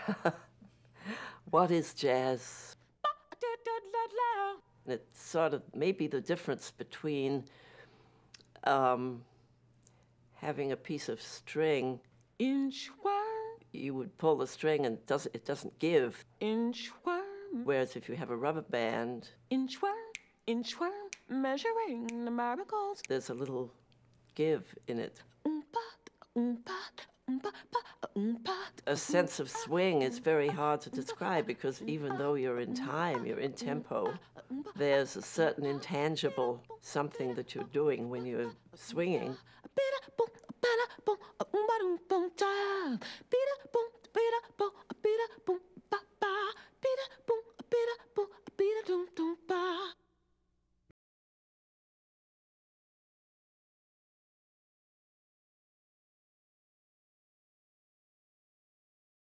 What is jazz? It's sort of maybe the difference between having a piece of string. You would pull the string and it doesn't give. Whereas if you have a rubber band, measuring the miracles, there's a little give in it. A sense of swing is very hard to describe because even though you're in time, you're in tempo, there's a certain intangible something that you're doing when you're swinging.